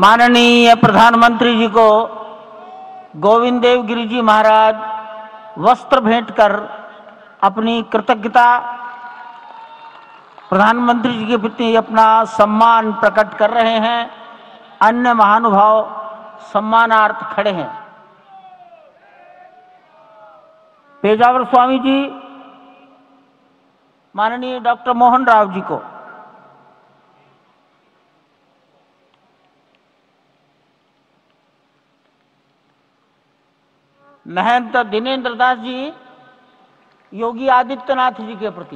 माननीय प्रधानमंत्री जी को गोविंद देव गिरि जी महाराज वस्त्र भेंट कर अपनी कृतज्ञता प्रधानमंत्री जी के प्रति अपना सम्मान प्रकट कर रहे हैं। अन्य महानुभाव सम्मानार्थ खड़े हैं। पेजावर स्वामी जी माननीय डॉक्टर मोहन राव जी को महंत दिनेन्द्र दास जी योगी आदित्यनाथ जी के प्रति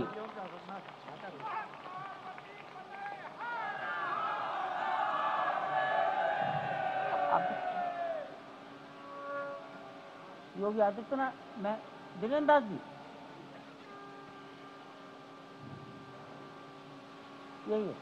योगी आदित्यनाथ मैं दिनेन्द्र दास जी यही है।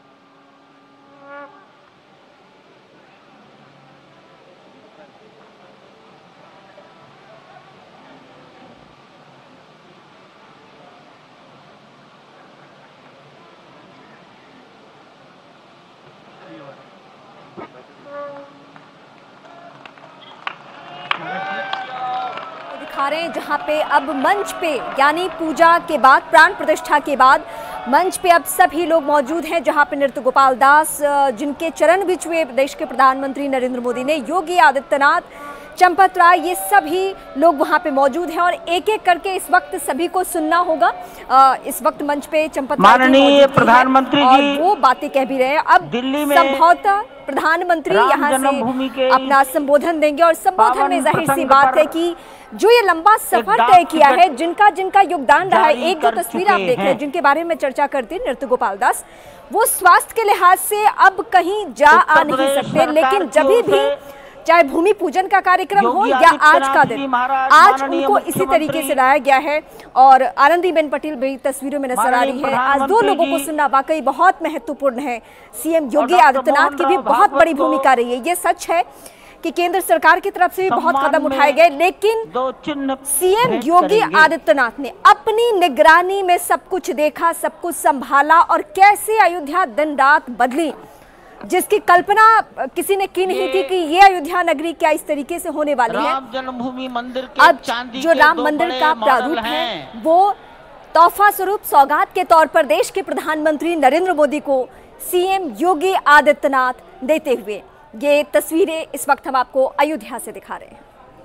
दिखा रहे हैं जहां पे अब मंच पे यानी पूजा के बाद प्राण प्रतिष्ठा के बाद मंच पे अब सभी लोग मौजूद हैं, जहां पे नृत्य गोपाल दास जिनके चरण भी छुए देश के प्रधानमंत्री नरेंद्र मोदी ने, योगी आदित्यनाथ, चंपत राय, ये सभी लोग वहां पे मौजूद हैं और एक एक करके इस वक्त सभी को सुनना होगा। इस वक्त मंच पे चंपत राय माननीय प्रधानमंत्री जी वो बातें कह भी रहे हैं। अब दिल्ली में संभवतः प्रधानमंत्री यहाँ से अपना संबोधन देंगे और संबोधन में जाहिर सी बात है कि जो ये लंबा सफर तय किया है, जिनका जिनका योगदान रहा है, एक दो तस्वीर आप देख रहे हैं जिनके बारे में चर्चा करती है नृत्य गोपाल दास, वो स्वास्थ्य के लिहाज से अब कहीं जा आ नहीं सकते, लेकिन जब भी चाहे भूमि पूजन का कार्यक्रम हो या आज का दिन, आज उनको इसी तरीके से लाया गया है। और आनंदीबेन पटेल भी तस्वीरों में नजर आ रही है। आज दो लोगों को सुनना वाकई बहुत महत्वपूर्ण है। सीएम योगी आदित्यनाथ की भी बहुत बड़ी भूमिका रही है। ये सच है कि केंद्र सरकार की तरफ से भी बहुत कदम उठाए गए, लेकिन सीएम योगी आदित्यनाथ ने अपनी निगरानी में सब कुछ देखा, सब कुछ संभाला और कैसे अयोध्या दिन रात बदली, जिसकी कल्पना किसी ने की नहीं थी कि ये अयोध्या नगरी क्या इस तरीके से होने वाली है। राम जन्मभूमि मंदिर के अब जो राम मंदिर का प्रारूप है वो तोहफा स्वरूप सौगात के तौर पर देश के प्रधानमंत्री नरेंद्र मोदी को सीएम योगी आदित्यनाथ देते हुए, ये तस्वीरें इस वक्त हम आपको अयोध्या से दिखा रहे हैं।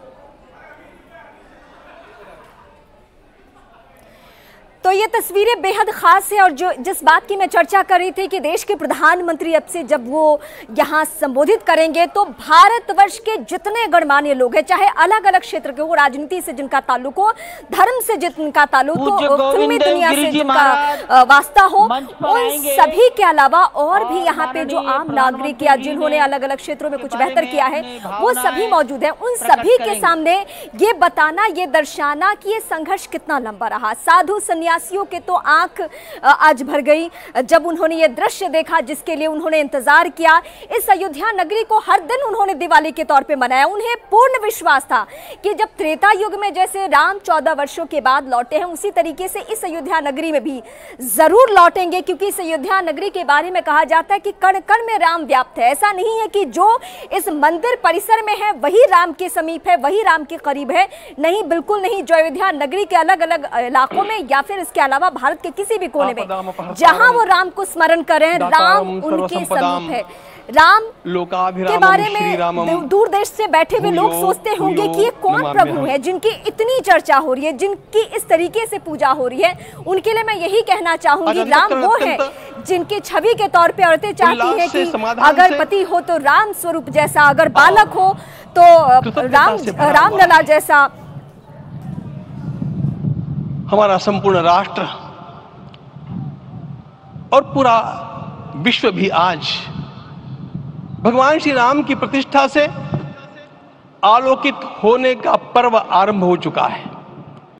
तो ये तस्वीरें बेहद खास है और जो जिस बात की मैं चर्चा कर रही थी कि देश के प्रधानमंत्री अब से जब वो यहाँ संबोधित करेंगे तो भारतवर्ष के जितने गणमान्य लोग हैं, चाहे अलग अलग क्षेत्र के हो, राजनीति से जिनका ताल्लुक हो, धर्म से जिनका ताल्लुक हो, फिल्मी दुनिया से जिनका वास्ता हो, उन सभी के अलावा और भी यहाँ पे जो आम नागरिक या जिन्होंने अलग अलग क्षेत्रों में कुछ बेहतर किया है वो सभी मौजूद है। उन सभी के सामने ये बताना, ये दर्शाना कि ये संघर्ष कितना लंबा रहा। साधु सन्यासियों के तो आंख आज भर गई जब उन्होंने ये दृश्य देखा जिसके लिए उन्होंने इंतजार किया। इस अयोध्या नगरी को हर दिन उन्होंने दिवाली के तौर पे मनाया। उन्हें पूर्ण विश्वास था कि जब त्रेता युग में जैसे राम 14 वर्षों के बाद लौटे हैं, उसी तरीके से इस अयोध्या नगरी में भी जरूर लौटेंगे, क्योंकि इस अयोध्या नगरी के बारे में कहा जाता है कि कण कण में राम व्याप्त है। ऐसा नहीं है कि जो इस मंदिर परिसर में है वही राम के समीप है, वही राम के करीब है। नहीं, बिल्कुल नहीं। जो अयोध्या नगरी के अलग अलग इलाकों में या फिर इसके अलावा भारत के किसी भी कोने में जहां वो राम को स्मरण कर रहे हैं, राम उनके समीप है। राम के बारे में दूर देश से बैठे हुए लोग सोचते होंगे कि ये कौन प्रभु है जिनकी इतनी चर्चा हो रही है, जिनकी इस तरीके से पूजा हो रही है। उनके लिए मैं यही कहना चाहूंगी, राम वो है जिनकी छवि के तौर पे औरतें चाहती हैं कि अगर पति हो तो राम स्वरूप जैसा, अगर बालक हो तो रामलला जैसा। हमारा संपूर्ण राष्ट्र और पूरा विश्व भी आज भगवान श्री राम की प्रतिष्ठा से आलोकित होने का पर्व आरंभ हो चुका है।